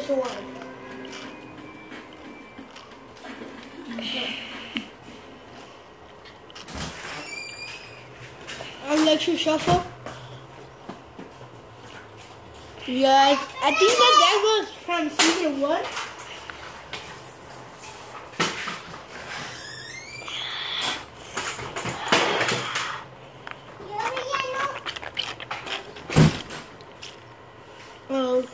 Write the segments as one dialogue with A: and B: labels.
A: this one. I'll let you shuffle. Yes, I think that was from season 1. Oh.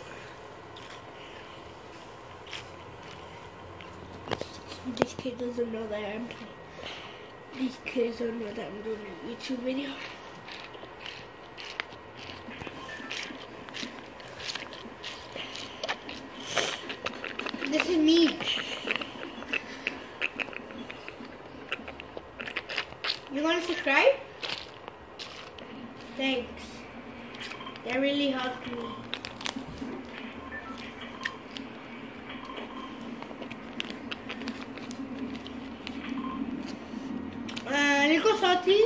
A: This kid doesn't know that these kids don't know that I'm doing a YouTube video. This is me. You want to subscribe? Thanks. That really helped me. Little salty.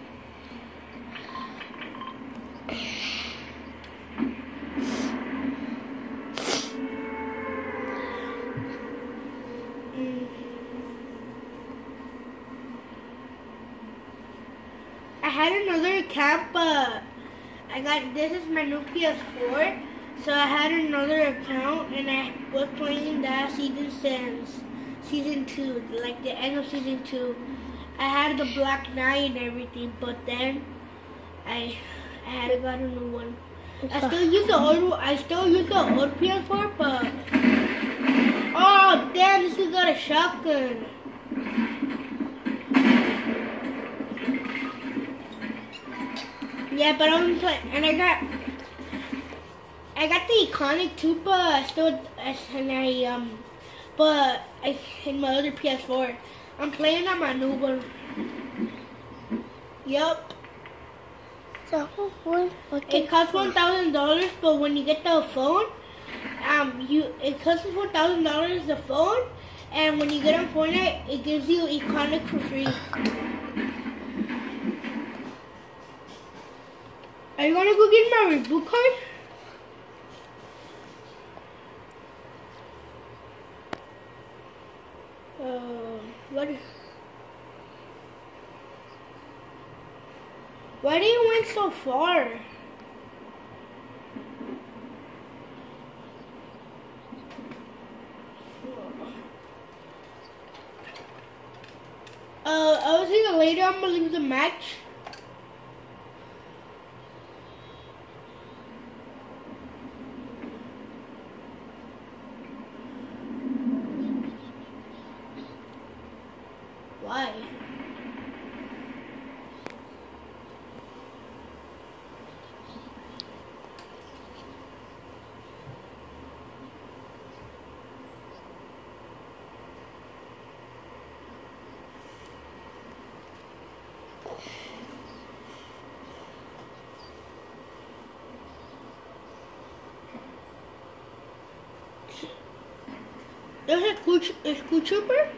A: I had another account, but this is my new PS4, so I had another account and I was playing that season since season 2, like the end of season 2. I had the Black Knight and everything, but then I had to get a new one. I still use the old PS4, but oh damn, this has got a shotgun. Yeah, but I'm like, and I got the iconic too, but in my other PS4, I'm playing on my new one. Yup.
B: So
A: it costs $1,000, but when you get the phone, it costs $1,000 the phone, and when you get on Fortnite, it gives you iconic for free. Are you gonna go get my reboot card? What? Why do you went so far? I was thinking later I'm gonna leave the match. Why? There's a school trooper?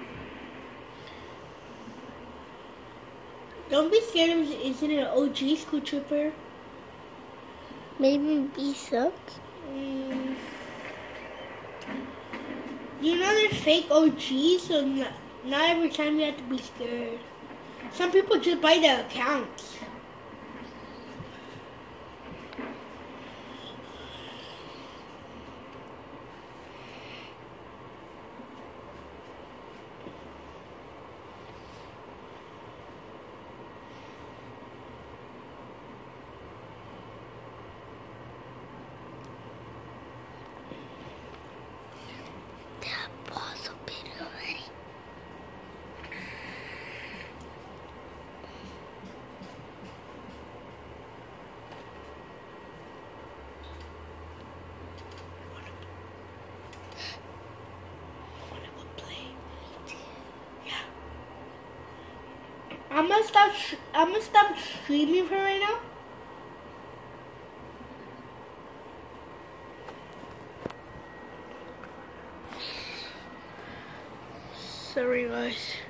A: Don't be scared of it. Isn't it an OG school trooper?
B: Maybe B sucks.
A: You know there's fake OGs, so not every time you have to be scared. Some people just buy the accounts. I'm gonna stop streaming for right now. Sorry guys.